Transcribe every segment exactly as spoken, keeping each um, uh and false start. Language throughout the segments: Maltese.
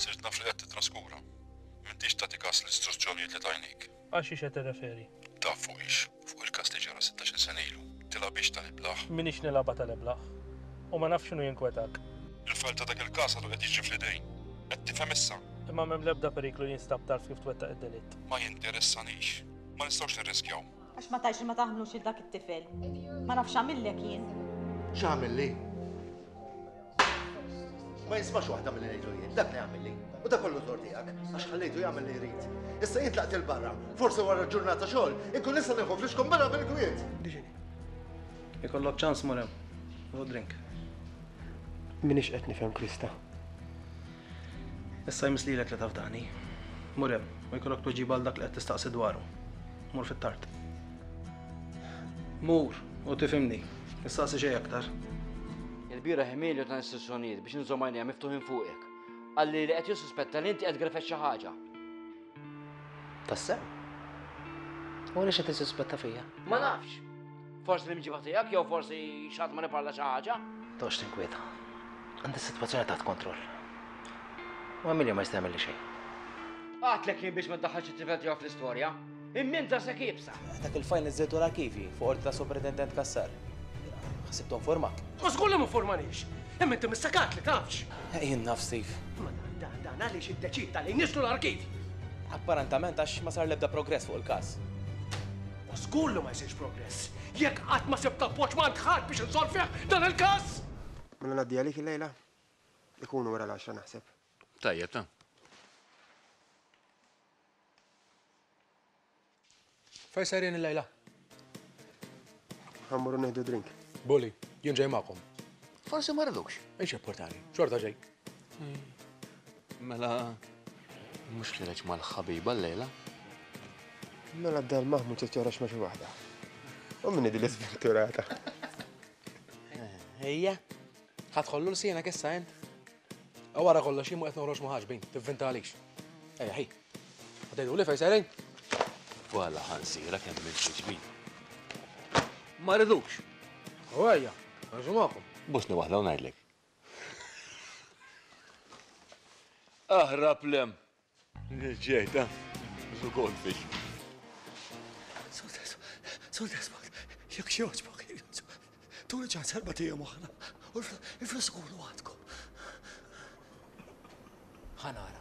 Sirt naf li qed titraskura. M'intix tagħti każ l-istruzzjonijiet li tajnik. Għax ix qed tirreferi? Taf fuq ix, fuq il-każ li ġara sittax-il sena ilu. Tilab biex tal-iblaħ. Minix nilaba tal-iblaħ. U ma nafx x'inhu jinkwetak. Il-fajl ta' dak il-każ għadu qed jiġri fl-idejn. Qed tifhem issa. Imma m'hemm l-ebda periklu li jinstab tarf kif twettaq id-delitt. Ma jinteressanix. Ma nistgħux nirriskjaw. Għax ma tajx ma taħmlux il dak it-tifel. Ma nafx għamillek jien. X'għamil li? Ma jismax waħda mill-li ngħidu jien, dak li għamil li. U dak kollu tor tiegħek, għax ħallejtu jagħmel li jrid. Issa jien tlaqt il-barra, forsi wara ġurnata xogħol, inkun nista' nieħu fliexkom barra bil-kwiet. Diġini. Ikollok ċans murem. U drink. Minix qed nifhem Krista. Issa jmislilek li tafdani. Murem, u jkollok tweġiba għal dak li qed tistaqsi dwaru. Mur fit-tard. Mur, u tifhimni. Issaqsi xejn aktar. Il-bira Emilio ta' istituzzjonijiet biex nżommajnija miftuħin fuqek. Għalli li qed jissuspetta li inti qed grefet xi ħaġa. Tassew? U li xed tissuspetta fija? Ma nafx. Forsi li mġiba tiegħek jew forsi xatt ma niparla xi ħaġa. Tox tinkwieta. Għandi s-sitwazzjoni taħt kontroll. U Emilio ma jista' jagħmel li xejn. Għatlek jien biex ma tdaħħalx it-tifel tiegħu fl-istorja. Imminta se kibsa. Dak il-fajl niżżejtu l-arkivi fuq ordi ta' Superintendent Kassar. Ħsibtu informak. Ma żgur li m'informanix. Imma inti mistakat li tafx. Jien naf Steve. Ma dan dan għaliex iddeċida li nislu l-arkivi. Apparentament għax ma sar l-ebda progress fuq il-każ. U żgur li ma jsirx progress. Jekk qatt ma sibta appoġġ ma ntħadd biex insolvih dan il-każ. Mela ngħaddi għalik il-lejla? Ikunu wara l-għaxra naħseb. Tajjeb ta'. Fej sajrin il-lejla? Ħammuru neħdu drink. Bulli, jien ġej maqom. Forsi ma rridux. Eċ importani, xorta ġej. Mela, mhux li reġ mal-ħabiba l-lejla. Mela d-dal Mahmud titjorax ma xi waħda. U minni di l-ispettorata. Ejja, ħadħollu l-sijena kessa jent. Għawara kolla xie mu qed noħroġ ma ħaġbin, tivvinta għalix. Ejja, ħi. Għatajdu li fej sajrin? Walla ħansira kemm minn ġbin. Ma rridux. U għajja, għaxu maqom. Busni waħda u ngħidlek. Aħrab lem. Ġejta, su goldfish. Sul-desmod, jekk xjoġbok, tuni ċans erba' tiegħu moħħna. U l-flus ikunu għandkom. Ħanara.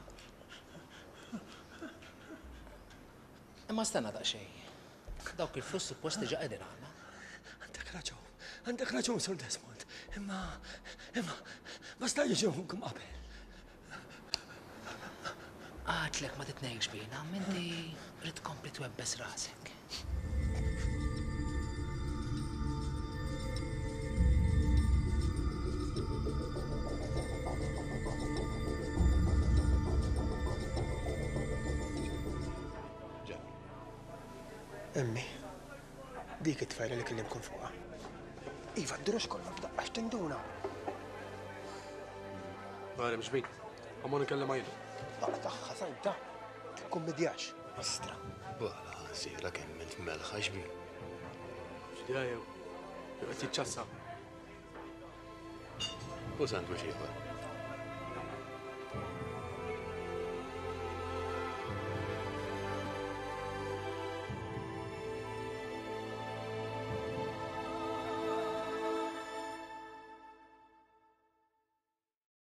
Imma stenna daqsxejn. Dawk il-flus suppost diġà qegħdin għandna. Għandek raġun, għandek raġun Sur Desmond. Imma, imma, ma sta jiġuhom qabel. Għatlek ma titnejx bina, minti rrid kompli twebbes rasek. Emmi, dik it-tfajla li kellimkom fuqha. Iva, d-durux kollha f'daqqa x'tinduna. Għara mxbin, għamma nikellem għajdu. Daqqa taħħa sajta, kummedjax. Astra. Wala ħansira kemm int melħa xbin. X'diha jew, qed jiċċassa. U sandwich ieħor.